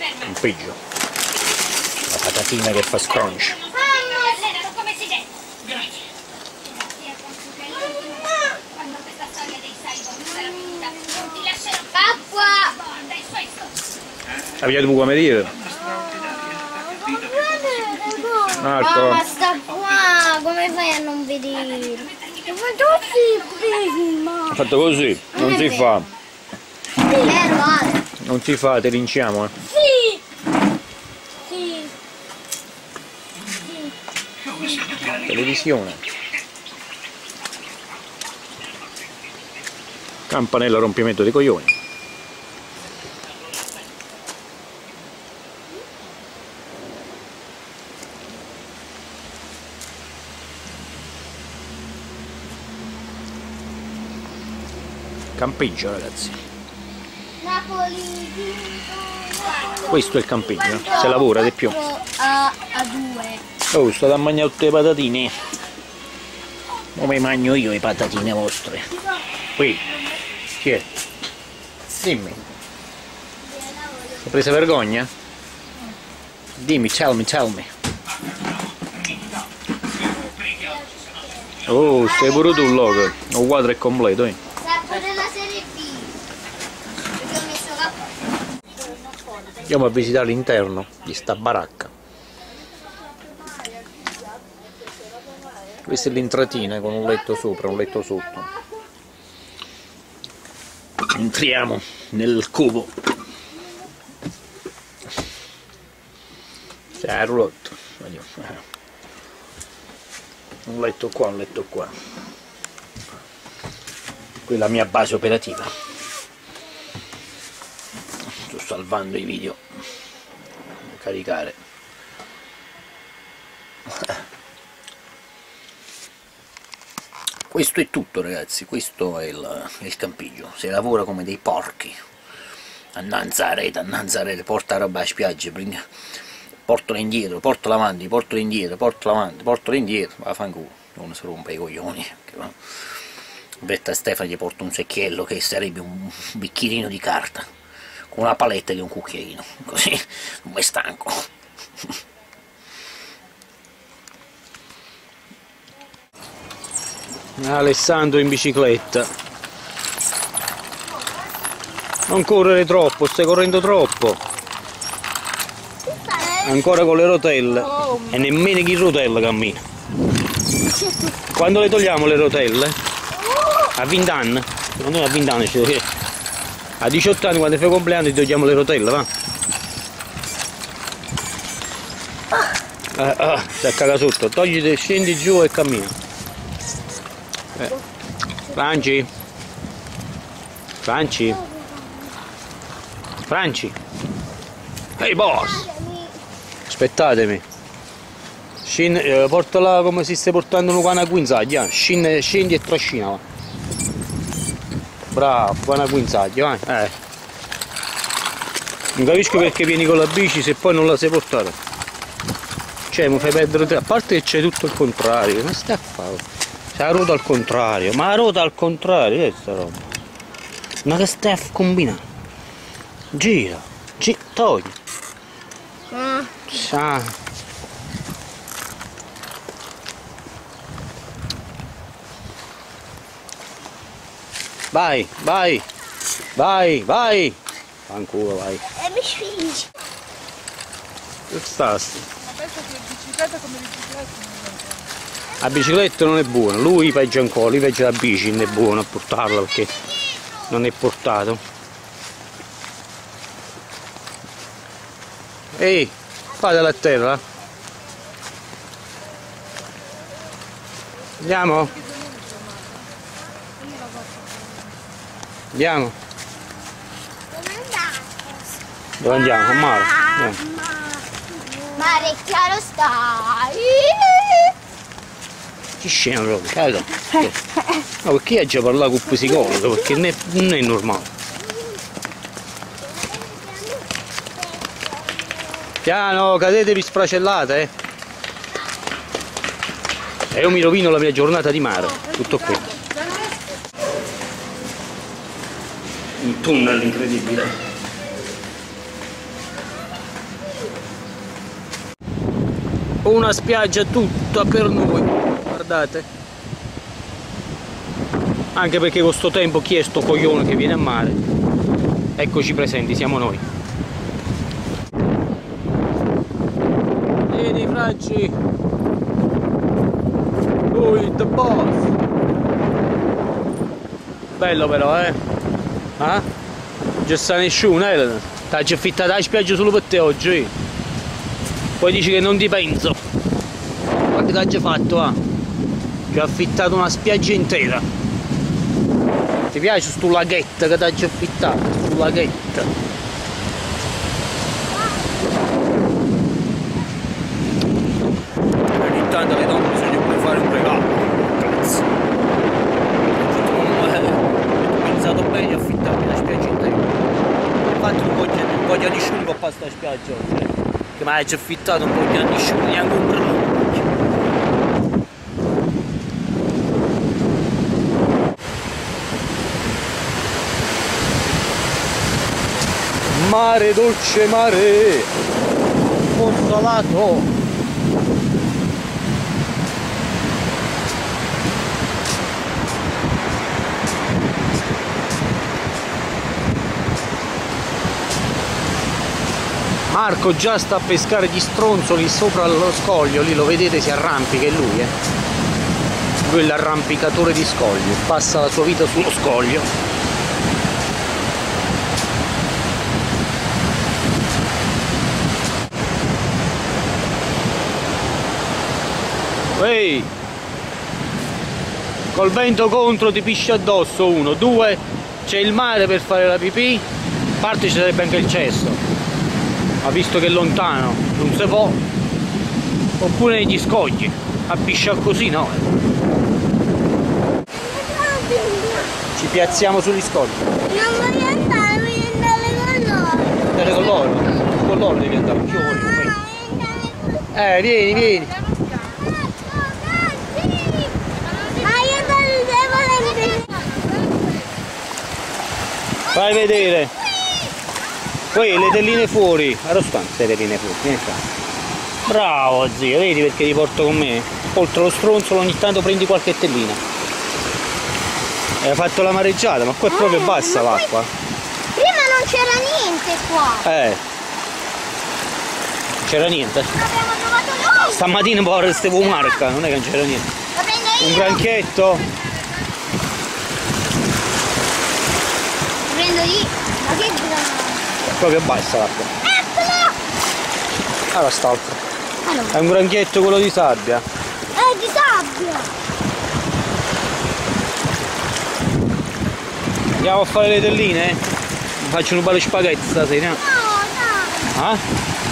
un peggio. La patatina che fa scrunch. Avete tu come dire? Ma sta qua, come fai a non vedere? Ho fatto così, non si fa. Non si fa, te linciamo, eh. Sì! Sì! Televisione. Campanella rompimento dei coglioni. Campeggio, ragazzi. Questo è il campeggio, se lavora di più. A 2. Oh, sto a mangiare tutte le patatine. Come mangio io le patatine vostre? Qui, chi è? Dimmi. Hai preso vergogna? Dimmi, tell me. Oh, stai pure tu, loco. Il quadro è completo, eh. Andiamo a visitare l'interno di sta baracca. Questa è l'entratina con un letto sopra, un letto sotto. Entriamo nel cubo. C'è il roulotte. Un letto qua, un letto qua. Qui è la mia base operativa. Sto salvando i video. Devo caricare. Questo è tutto, ragazzi, questo è il campeggio. Si lavora come dei porchi. Annanza la rete, porta roba a spiaggia, portala indietro, portala avanti, portala indietro, portala avanti, portala indietro, vaffanculo, non si rompe i coglioni. Detta Stefano gli porta un secchiello che sarebbe un bicchierino di carta, con una paletta di un cucchiaino, così non è stanco. Alessandro in bicicletta. Non correre troppo, stai correndo troppo. Ancora con le rotelle. E nemmeno chi rotella cammina. Quando le togliamo le rotelle? A 20 anni? Secondo me a 20 anni ci deve. A 18 anni quando fai compleanno ti togliamo le rotelle, va? Si caga sotto, togliti, scendi giù e cammina. Franci? Ehi boss! Aspettatemi. Portala come se stai portando una guana guinzaglia. Scendi e trascina, va. Bravo, guana guinzaglia, vai. Non capisco perché vieni con la bici se poi non la sai portare. Cioè mi fai perdere tempo. A parte che c'è tutto il contrario, ma stai a fare? C'è la ruota al contrario, ma la ruota al contrario, è sta roba. Ma che stai a combinare? Gira, togli. Vai. Ancora vai. E mi spingi. Che sta? Ma penso che bicicletta come bicicletta. La bicicletta non è buona, lui peggio ancora, lui peggio la bici non è buono a portarla perché non è portato. Ehi, fatela a terra. Andiamo? Andiamo? Dove andiamo? A mare? Mare chiaro stai. Che scena proprio, caga. No, perché hai già parlato con il psicologo? Perché non è normale. Piano, cadetevi sfracellate, E io mi rovino la mia giornata di mare, tutto qui. Un tunnel incredibile. una spiaggia tutta per noi, guardate. Anche perché con sto tempo chi è sto coglione che viene a mare? Eccoci presenti, siamo noi. Vieni Franci, lui the boss. Bello però, eh? Ah? Non c'è sta nessuno, Elena. T'hai affittata la spiaggia solo per te oggi. Poi dici che non ti penso. Guarda che t'hai fatto, ah? Ci ho affittato una spiaggia intera. Ti piace sto laghetto che t'hai affittato? Sto laghetto. Ogni tanto le donne bisogna pure fare un regalo. Cazzo. Ho pensato bene a affittarmi una spiaggia intera. Infatti non voglio nessuno che passa la spiaggia oggi. Che mi hai già affittato un po' di anni nessuno, neanche un brano. Mare, dolce mare, consolato. Marco già sta a pescare gli stronzoli sopra lo scoglio, lì lo vedete, si arrampica, è lui, Lui è l'arrampicatore di scoglio, passa la sua vita sullo scoglio. Ehi! Col vento contro ti pisci addosso, 1, 2, c'è il mare per fare la pipì, a parte ci sarebbe anche il cesso. Ma visto che è lontano non si può, oppure negli scogli a pisciare così no. Ci piazziamo sugli scogli. Non voglio andare, voglio andare con loro. Andare con loro? Con loro devi andare, più vieni. Ma io non devo vedere. Fai vedere. Poi le telline fuori, arrostante le telline fuori, vieni qua. Bravo zio, vedi perché ti porto con me? Oltre lo stronzolo ogni tanto prendi qualche tellina. Hai fatto la mareggiata, ma qua è proprio bassa l'acqua. Prima non c'era niente qua. Non c'era niente. Abbiamo trovato noi. Stamattina poi stavo marca, non è che non c'era niente. Lo prendo io. Un granchetto. Lo prendo io. Ma che grande. Proprio bassa l'acqua. Eccolo! Allora st'altro. Allora. È un granchetto quello di sabbia. È di sabbia. Andiamo a fare le telline? Faccio un bello spaghetti stasera. No, no. Ah?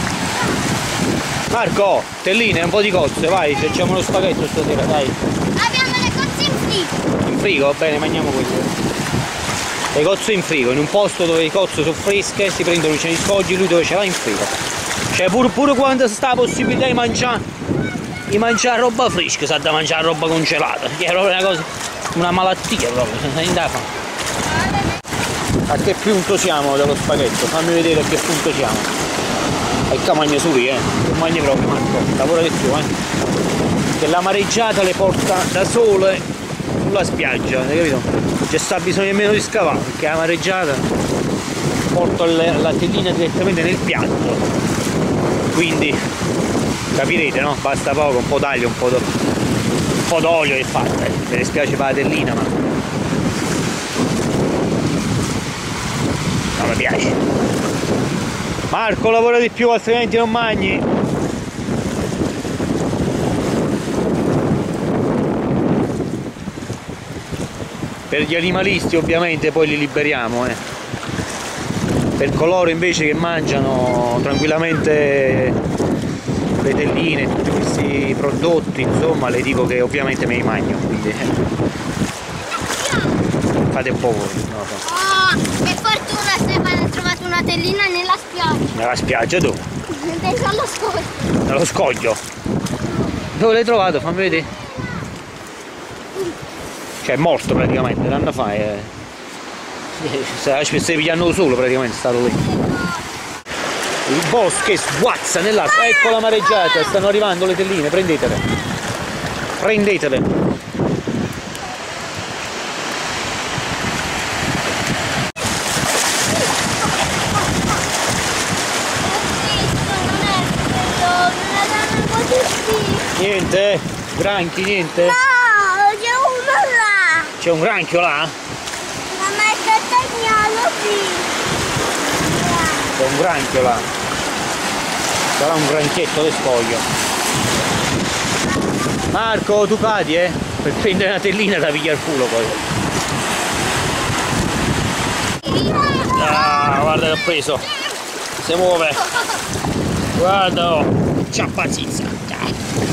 Marco, telline, un po' di cozze, vai, facciamo uno spaghetto stasera, dai. Abbiamo le cozze in frigo. In frigo, va bene, mangiamo questo. Le cozze in frigo, in un posto dove le cozze sono fresche, si prendono i scogli, lui dove ce l'ha in frigo. Cioè pure quando sta la possibilità di mangiare roba fresca, sa da mangiare roba congelata, che è proprio una cosa, una malattia proprio, senza niente da fare. A che punto siamo dello spaghetto? Fammi vedere a che punto siamo. E qua mangia su lì, non mangi proprio Marco, lavora di più, Che la mareggiata le porta da sole sulla spiaggia, hai capito? C'è sta bisogno nemmeno di scavare, perché la mareggiata porta la tellina direttamente nel piatto. Quindi capirete, no? Basta poco, un po' d'aglio, un po' d'olio e fatta, mi dispiace per la tellina, ma non mi piace. Marco, lavora di più, altrimenti non mangi. Per gli animalisti ovviamente poi li liberiamo, Per coloro invece che mangiano tranquillamente le telline, tutti questi prodotti, insomma, le dico che ovviamente me li mangio, quindi fate un po' voi, non lo so. Oh, che fortuna Stefano ha trovato una tellina nella spiaggia. Nella spiaggia dove? Dentro allo scoglio. Nello scoglio. Dove l'hai trovato? Fammi vedere. Cioè è morto praticamente, l'anno fa stai pigliando solo praticamente, è stato lì. Il bosco sguazza nell'acqua, ecco la mareggiata, stanno arrivando le telline, prendetele. Prendetele. Niente? Granchi, niente? No, c'è uno là. C'è un granchio là? Ma è tagliato qui. C'è un granchio là. Sarà un granchietto di scoglio. Marco, tu cadi, per prendere una tellina da pigliare il culo poi. Ah, guarda che ho preso. Si muove. Guarda, oh. Ciappazizza.